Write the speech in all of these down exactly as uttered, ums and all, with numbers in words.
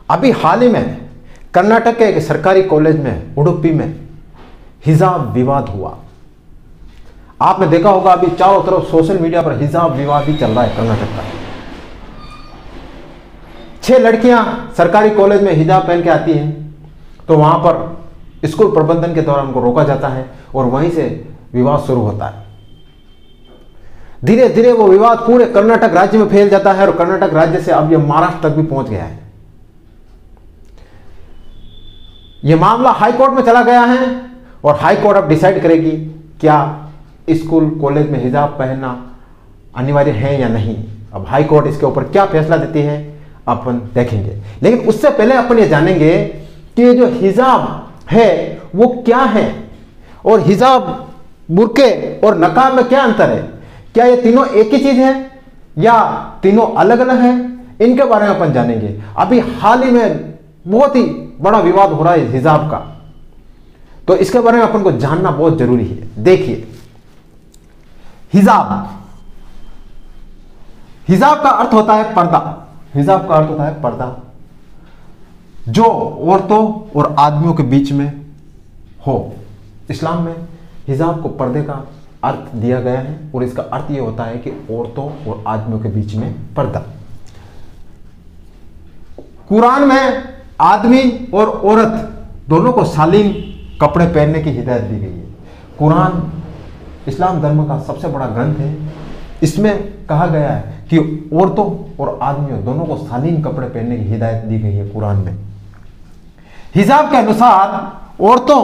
अभी हाल ही में कर्नाटक के एक सरकारी कॉलेज में उडुपी में हिजाब विवाद हुआ। आपने देखा होगा अभी चारों तरफ सोशल मीडिया पर हिजाब विवाद ही चल रहा है कर्नाटक का। छह लड़कियां सरकारी कॉलेज में हिजाब पहन के आती हैं तो वहां पर स्कूल प्रबंधन के द्वारा उनको रोका जाता है और वहीं से विवाद शुरू होता है। धीरे धीरे वो विवाद पूरे कर्नाटक राज्य में फैल जाता है और कर्नाटक राज्य से अब यह महाराष्ट्र तक भी पहुंच गया है। यह मामला हाई कोर्ट में चला गया है और हाई कोर्ट अब डिसाइड करेगी क्या स्कूल कॉलेज में हिजाब पहनना अनिवार्य है या नहीं। अब हाई कोर्ट इसके ऊपर क्या फैसला देती है अपन देखेंगे, लेकिन उससे पहले अपन ये जानेंगे कि ये जो हिजाब है वो क्या है और हिजाब, बुर्के और नकाब में क्या अंतर है। क्या ये तीनों एक ही चीज है या तीनों अलग अलग है, इनके बारे में अपन जानेंगे। अभी हाल ही में बहुत ही बड़ा विवाद हो रहा है हिजाब का, तो इसके बारे में अपन को जानना बहुत जरूरी है। देखिए, हिजाब हिजाब का अर्थ होता है पर्दा। हिजाब का अर्थ होता है पर्दा जो औरतों और आदमियों के बीच में हो। इस्लाम में हिजाब को पर्दे का अर्थ दिया गया है और इसका अर्थ यह होता है कि औरतों और आदमियों के बीच में पर्दा। कुरान में आदमी और औरत दोनों को शालीन कपड़े पहनने की हिदायत दी गई है। कुरान इस्लाम धर्म का सबसे बड़ा ग्रंथ है। इसमें कहा गया है कि औरतों और आदमियों दोनों को शालीन कपड़े पहनने की हिदायत दी गई है कुरान में। हिजाब के अनुसार औरतों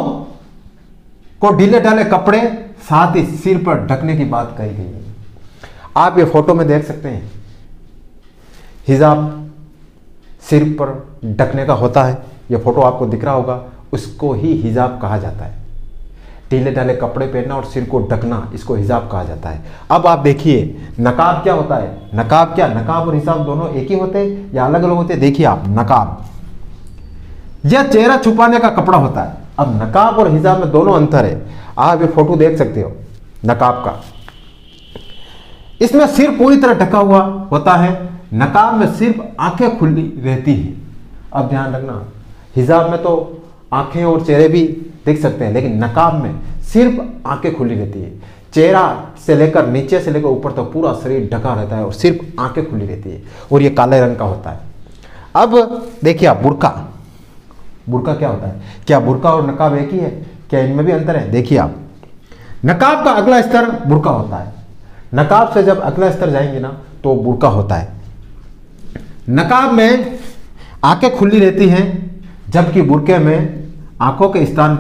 को ढीले ढाले कपड़े साथ ही सिर पर ढकने की बात कही गई है। आप ये फोटो में देख सकते हैं, हिजाब सिर पर ढकने का होता है। ये फोटो आपको दिख रहा होगा, उसको ही हिजाब कहा जाता है। ढीले ढाले कपड़े पहनना और सिर को ढकना, इसको हिजाब कहा जाता है। अब आप देखिए नकाब क्या होता है। नकाब क्या, नकाब और हिजाब दोनों एक ही होते हैं या अलग अलग होते हैं। देखिए आप, नकाब यह चेहरा छुपाने का कपड़ा होता है। अब नकाब और हिजाब में दोनों अंतर है। आप ये फोटो देख सकते हो नकाब का, इसमें सिर पूरी तरह ढका हुआ होता है। नकाब में सिर्फ आंखें खुली रहती है। अब ध्यान रखना, हिजाब में तो आंखें और चेहरे भी देख सकते हैं, लेकिन नकाब में सिर्फ आंखें खुली रहती है। चेहरा से लेकर नीचे से लेकर ऊपर तक पूरा शरीर ढका रहता है और सिर्फ आंखें खुली रहती है और ये काले रंग का होता है। अब देखिए आप, बुर्का बुर्का क्या होता है। क्या बुर्का और नकाब एक ही है? क्या इनमें भी अंतर है? देखिए आप, नकाब का अगला स्तर बुर्का होता है। नकाब से जब अगला स्तर जाएंगे ना तो बुर्का होता है। नकाब में आंखें खुली रहती हैं जबकि बुर्के में आंखों के स्थान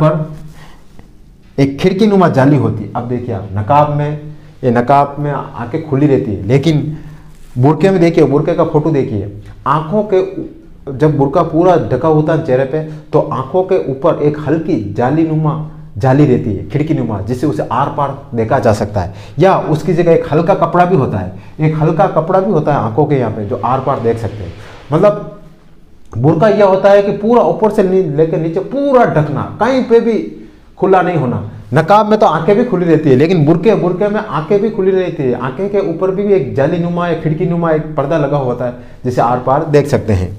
पर एक खिड़की नुमा जाली होती है। अब देखिए आप, नकाब में ये नकाब में आंखें खुली रहती है, लेकिन बुर्के में देखिए, बुर्के का फोटो देखिए, आंखों के जब बुर्का पूरा ढका होता है चेहरे पे तो आंखों के ऊपर एक हल्की जाली नुमा जाली रहती है, खिड़की नुमा, जिससे उसे आर पार देखा जा सकता है। या उसकी जगह एक हल्का कपड़ा भी होता है, एक हल्का कपड़ा भी होता है आंखों के यहाँ पे जो आर पार देख सकते हैं। मतलब बुर्का यह होता है कि पूरा ऊपर से लेकर नीचे पूरा ढकना, कहीं पे भी खुला नहीं होना। नकाब में तो आंखें भी खुली रहती है, लेकिन बुर्के बुर्के में आंखें भी खुली रहती है। आंखें के ऊपर भी एक जाली नुमा, एक खिड़की नुमा एक पर्दा लगा होता है जिसे आर पार देख सकते हैं,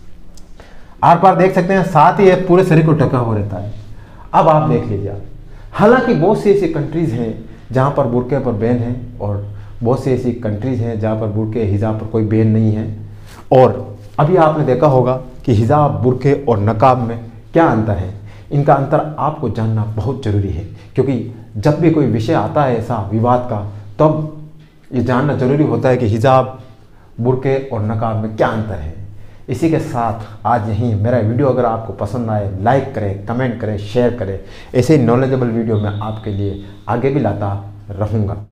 आर पार देख सकते हैं। साथ ही पूरे शरीर को ढका हुआ रहता है। अब आप देख लीजिए, हालांकि बहुत सी ऐसी कंट्रीज हैं जहां पर बुर्के पर बैन है और बहुत सी ऐसी कंट्रीज हैं जहां पर बुर्के हिजाब पर कोई बैन नहीं है। और अभी आपने देखा होगा कि हिजाब, बुर्के और नकाब में क्या अंतर है। इनका अंतर आपको जानना बहुत जरूरी है, क्योंकि जब भी कोई विषय आता है ऐसा विवाद का, तब ये जानना जरूरी होता है कि हिजाब, बुर्के और नकाब में क्या अंतर है। इसी के साथ आज यहीं मेरा वीडियो अगर आपको पसंद आए, लाइक करें, कमेंट करें, शेयर करें। ऐसे नॉलेजेबल वीडियो मैं आपके लिए आगे भी लाता रहूँगा।